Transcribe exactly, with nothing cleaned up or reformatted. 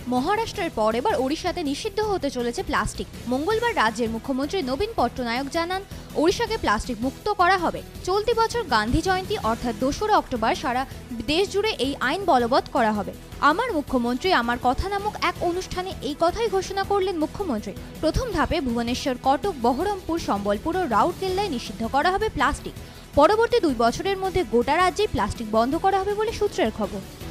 মহারাষ্ট্রের পর এবার ওড়িশাতে নিষিদ্ধ হতে চলেছে প্লাস্টিক। মঙ্গলবার রাজ্যের মুখ্যমন্ত্রী নবীন পট্টনায়ক জানান, ওড়িশাকে প্লাস্টিক মুক্ত করা হবে। চলতি বছর গান্ধী জয়ন্তী অর্থাৎ দোসরা অক্টোবর সারা দেশ জুড়ে এই আইন বলবৎ করা হবে। আমার মুখ্যমন্ত্রী আমার কথা নামক এক অনুষ্ঠানে এই কথাই ঘোষণা করলেন মুখ্যমন্ত্রী। প্রথম ধাপে ভুবনেশ্বর, কটক, বহরমপুর, সম্বলপুর ও রাউরকেল্লায় নিষিদ্ধ করা হবে প্লাস্টিক। পরবর্তী দুই বছরের মধ্যে গোটা রাজ্যেই প্লাস্টিক বন্ধ করা হবে বলে সূত্রের খবর।